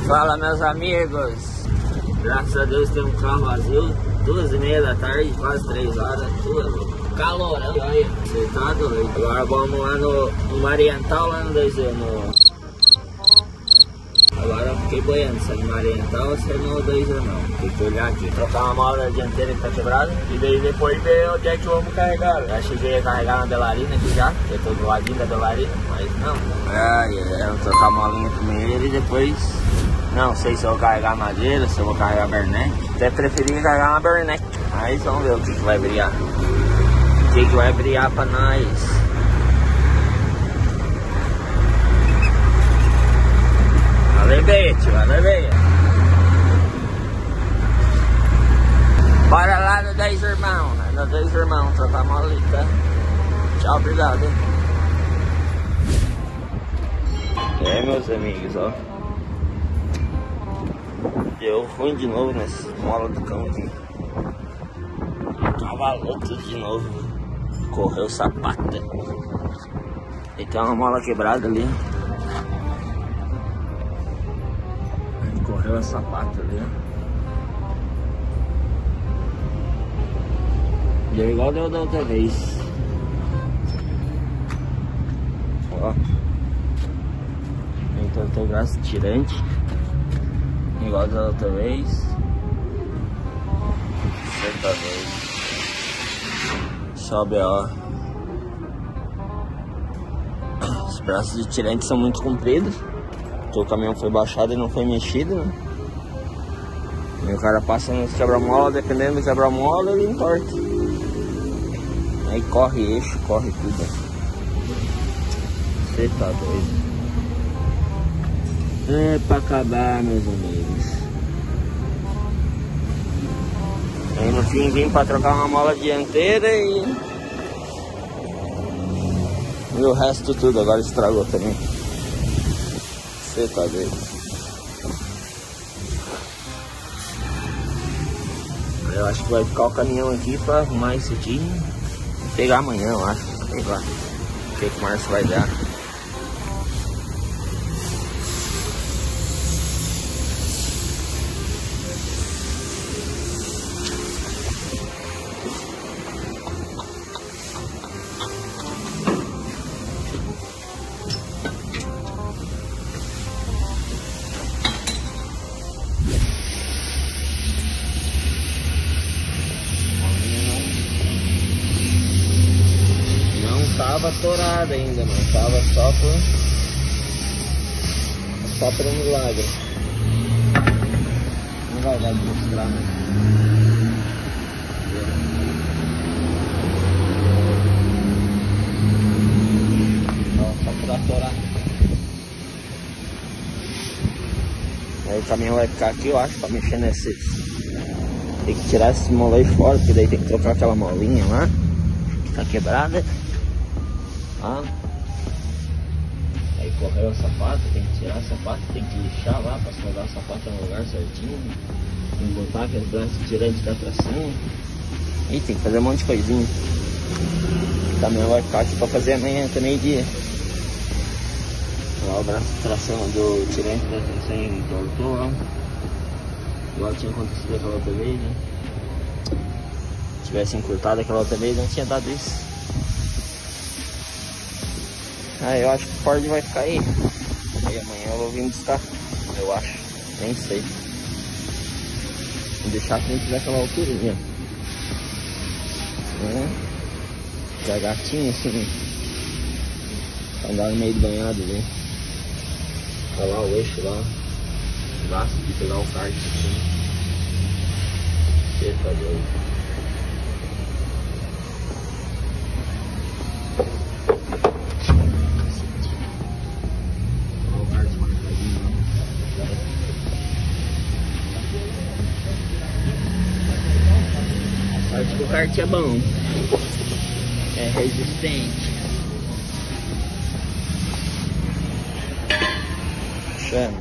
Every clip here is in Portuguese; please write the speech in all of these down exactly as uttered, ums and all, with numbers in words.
Fala, meus amigos. Graças a Deus tem um carro vazio. Duas e meia da tarde, quase três horas. Tudo calor, né? Olha, você tá doido. Agora vamos lá no, no Mariental, lá no dois no... Agora eu fiquei boiando se é no Mariental ou se é no dois não. Tem que olhar aqui. Trocar uma mola da dianteira que tá quebrada. E daí depois ver onde é que vamos carregar. Eu achei que eu ia carregar na Belarina aqui já. Eu tô do ladinho da Belarina, mas não. Ah, eu vou trocar a molinha primeiro e depois... Não sei se eu vou carregar madeira, se eu vou carregar Bernec. Até preferir carregar uma Bernec. Mas vamos ver o que, que vai brilhar. O que, que vai brilhar pra nós. Valeu, Bete, valeu, Bete. Bora lá no dez irmãos, né? No dez irmãos, trocar a molita. Tchau, obrigado. É, meus amigos, ó. Deu ruim de novo nessa mola do cão aqui. Cavalou tudo de novo. Correu o sapato. E tem uma mola quebrada ali. Correu a sapato ali. Deu igual deu da outra vez. Ó. Entortou o braço tirante. Igual da outra vez. Certa vez. Sobe, ó. Os braços de tirante são muito compridos. O caminhão foi baixado e não foi mexido, né? E o cara passa nos quebra-mola, dependendo do quebra-mola, ele entorta. Aí corre eixo, corre tudo. Você tá doido. É pra acabar, meus amigos. Aí no fim vim pra trocar uma mola dianteira e... E o resto tudo agora estragou também. Você tá doido. Eu acho que vai ficar o caminhão aqui pra arrumar isso aqui e pegar amanhã, eu acho. Sei lá o que que o Márcio vai dar. Tava atorada ainda, mano. Tava só por... Só por um milagre. Não vai dar de mostrar, né? Ó, só por atorar. Aí o caminhão vai ficar aqui, eu acho, pra mexer nesses... Tem que tirar esse mola aí fora, porque daí tem que trocar aquela molinha lá que tá quebrada. Ah. Aí correu o sapato, tem que tirar o sapato, tem que lixar lá pra soldar o sapato no lugar certinho. Tem que botar aqueles braços tirantes da tração. E tem que fazer um monte de coisinha. O caminhão vai ficar aqui pra fazer amanhã até meio-dia. Lá o braço de tração do tirante da tração ele entortou lá. Igual tinha acontecido aquela outra vez, né? Se tivesse encurtado aquela outra vez, não tinha dado isso. Ah, eu acho que o Ford vai ficar aí. Aí amanhã eu vou vir buscar. Eu acho. Nem sei. Vou deixar que a gente naquela alturinha. É. Já gatinho assim. Pra andar no meio do banhado ali. Olha lá o eixo lá. O braço de pegar o kart assim. Você tá doido. Acho que o kart é bom, é resistente. Chama.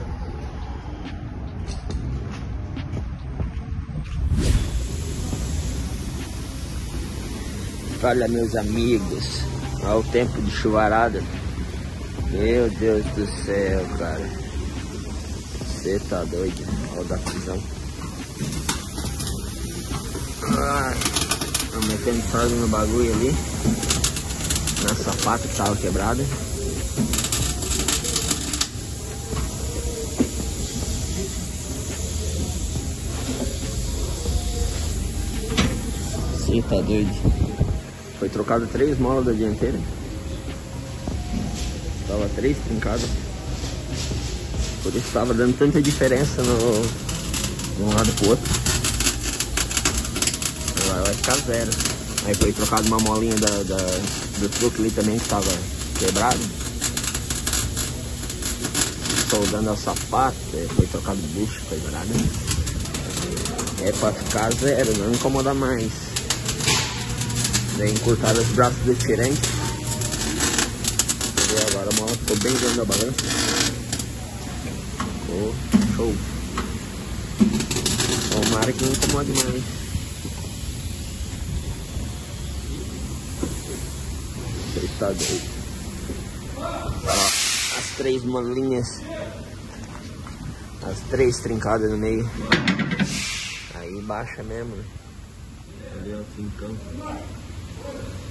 Olha, meus amigos, olha o tempo de chuvarada. Meu Deus do céu, cara. Você tá doido? Olha o da prisão. Ai, tô metendo sorte no bagulho ali. Na sapata que tava quebrada. Você tá doido? Foi trocado três molas da dianteira. Tava três trincadas. Por isso tava dando tanta diferença no, de um lado pro outro. Agora vai ficar zero. Aí foi trocado uma molinha da, da, do truque ali também que tava quebrado. Soldando a sapata, foi trocado bucho, quebrado. É pra ficar zero, não incomoda mais. Daí encurtaram os braços do tirante. Agora a mola ficou bem dentro da balança. Ficou show. Tomara que não incomode mais. Você está doido. Ó, as três molinhas. As três trincadas no meio. Aí baixa mesmo, né? Ali é o trincão.